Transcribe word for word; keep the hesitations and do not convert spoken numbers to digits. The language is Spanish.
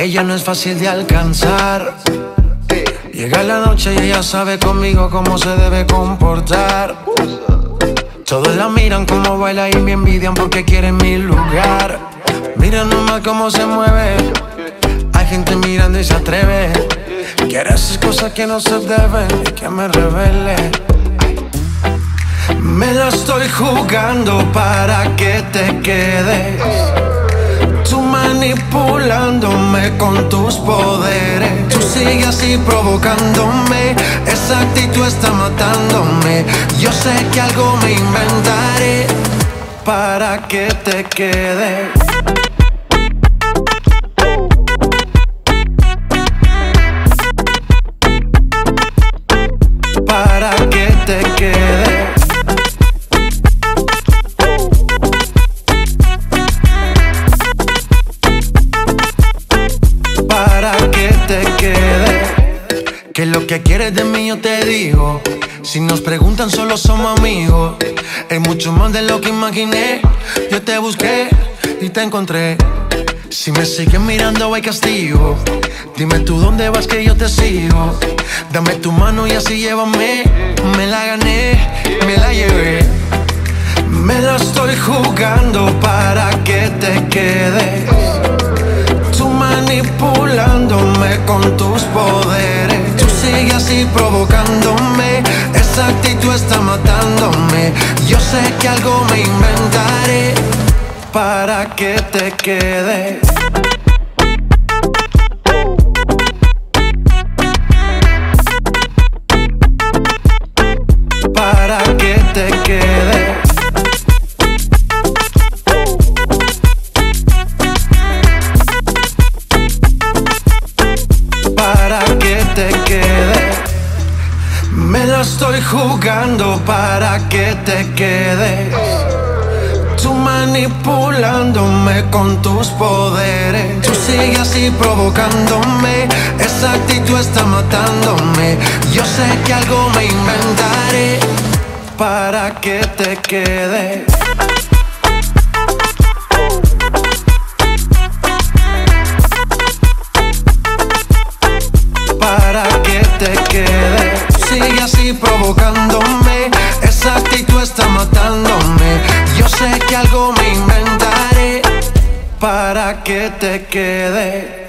Ella no es fácil de alcanzar. Llega la noche y ella sabe conmigo cómo se debe comportar. Todos la miran como baila y me envidian porque quieren mi lugar. Mira nomás cómo se mueve. Hay gente mirando y se atreve. Quiere hacer cosas que no se deben y que me revele. Me la estoy jugando para que te quedes. Tú manipulándome con tus poderes. Tú sigues así provocándome. Esa actitud está matándome. Yo sé que algo me inventaré para que te quedes. Para que te quedes. Para que te quedes. Que lo que quieres de mí yo te digo. Si nos preguntan solo somos amigos. Es mucho más de lo que imaginé. Yo te busqué y te encontré. Si me sigues mirando hay castigo. Dime tú dónde vas que yo te sigo. Dame tu mano y así llévame. Me la gané, me la llevé. Me la estoy jugando para que te quedes. Tú manipulándome con tus poderes. Tú sigues así provocándome. Esa actitud está matándome. Yo sé que algo me inventaré para que te quedes. Para que te quedes. Para que te quedes. Me la estoy jugando para que te quedes. Tú manipulándome con tus poderes. Tú sigues así provocándome. Esa actitud está matándome. Yo sé que algo me inventaré para que te quedes. Para que te quedes. Sigue así provocándome. Esa actitud está matándome. Yo sé que algo me inventaré para que te quedes.